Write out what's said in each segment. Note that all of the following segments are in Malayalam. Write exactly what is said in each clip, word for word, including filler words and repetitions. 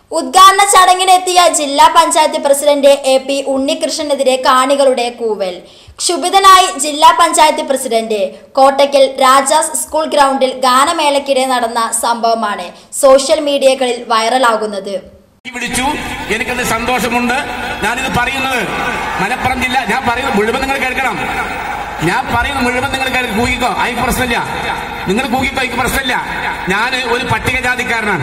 ഉദ്ഘാടന ചടങ്ങിനെത്തിയ ജില്ലാ പഞ്ചായത്ത് പ്രസിഡന്റ് എ പി ഉണ്ണികൃഷ്ണനെതിരെ കാണികളുടെ കൂവൽ. ക്ഷുഭിതനായി ജില്ലാ പഞ്ചായത്ത് പ്രസിഡന്റ് കോട്ടയ്ക്കൽ രാജാസ് സ്കൂൾ ഗ്രൗണ്ടിൽ ഗാനമേളയ്ക്കിടെ നടന്ന സംഭവമാണ് സോഷ്യൽ മീഡിയകളിൽ വൈറലാകുന്നത്. വിളിച്ചു, എനിക്കത് സന്തോഷമുണ്ട്. ഞാനിത് പറയുന്നത് മലപ്പുറം ജില്ല, ഞാൻ പറയുന്നത് മുഴുവൻ നിങ്ങൾ കേൾക്കണം. ഞാൻ പറയുന്നത് മുഴുവൻ നിങ്ങൾ കൂകിക്കോ, അതിന് പ്രശ്നമില്ല. നിങ്ങൾ കൂകിക്കോ, എനിക്ക് പ്രശ്നമില്ല. ഞാൻ ഒരു പട്ടികജാതിക്കാരനാണ്.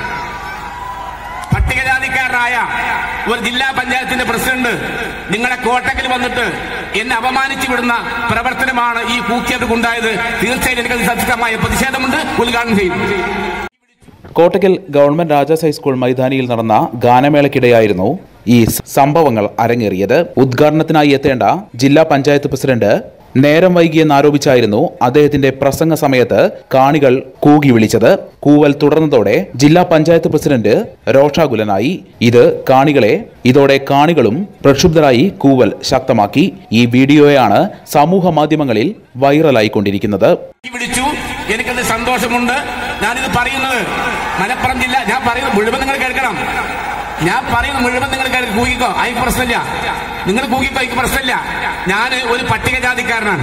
പട്ടികജാതിക്കാരനായ ഒരു ജില്ലാ പഞ്ചായത്തിന്റെ പ്രസിഡന്റ് നിങ്ങളെ കോട്ടക്കൽ വന്നിട്ട് എന്നെ അപമാനിച്ചു വിടുന്ന പ്രവർത്തനമാണ് ഈ കൂക്കിയത് ഉണ്ടായത്. തീർച്ചയായും എനിക്കത് ശക്തമായ പ്രതിഷേധമുണ്ട്. ഉദ്ഘാടനം ചെയ്യും. കോട്ടയ്ക്കൽ ഗവൺമെന്റ് രാജാസ് ഹൈസ്കൂൾ മൈതാനിയിൽ നടന്ന ഗാനമേളയ്ക്കിടെയായിരുന്നു ഈ സംഭവങ്ങൾ അരങ്ങേറിയത്. ഉദ്ഘാടനത്തിനായി എത്തേണ്ട ജില്ലാ പഞ്ചായത്ത് പ്രസിഡന്റ് നേരം വൈകിയെന്നാരോപിച്ചായിരുന്നു അദ്ദേഹത്തിന്റെ പ്രസംഗ സമയത്ത് കാണികൾ കൂകി വിളിച്ചത്. കൂവൽ തുടർന്നതോടെ ജില്ലാ പഞ്ചായത്ത് പ്രസിഡന്റ് രോഷാകുലനായി. ഇത് കാണികളെ ഇതോടെ കാണികളും പ്രക്ഷുബ്ധരായി കൂവൽ ശക്തമാക്കി. ഈ വീഡിയോയാണ് സമൂഹ മാധ്യമങ്ങളിൽ വൈറലായിക്കൊണ്ടിരിക്കുന്നത്. വിളിച്ചു, എനിക്കത് സന്തോഷമുണ്ട്. ഞാനിത് പറയുന്നത് മലപ്പുറം ജില്ല, ഞാൻ പറയുന്നത് മുഴുവൻ നിങ്ങൾ കേൾക്കണം. ഞാൻ പറയുന്നത് മുഴുവൻ നിങ്ങൾ കൂകിക്കോ, അതിന് പ്രശ്നമില്ല. നിങ്ങൾ കൂകിക്കോ, എനിക്ക് പ്രശ്നമില്ല. ഞാൻ ഒരു പട്ടികജാതിക്കാരനാണ്.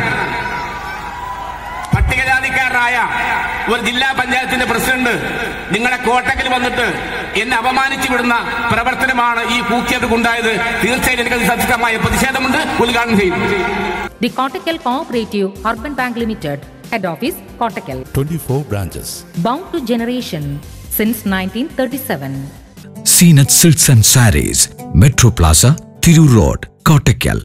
പട്ടികജാതിക്കാരനായ ഒരു ജില്ലാ പഞ്ചായത്തിന്റെ പ്രസിഡന്റ് നിങ്ങളെ കോട്ടക്കൽ വന്നിട്ട് എന്നെ അപമാനിച്ചു വിടുന്ന പ്രവർത്തനമാണ് ഈ കൂക്കിയത് ഉണ്ടായത്. തീർച്ചയായും എനിക്കത് ശക്തമായ പ്രതിഷേധമുണ്ട്. ഉദ്ഘാടനം ചെയ്യും. The Kottakkal Cooperative Urban Bank Limited, Head Office, Kottakkal. twenty-four branches. Bound to generation since nineteen thirty-seven. Seenat Silks and Sarees, Metro Plaza, Thiru Road, Kottakkal.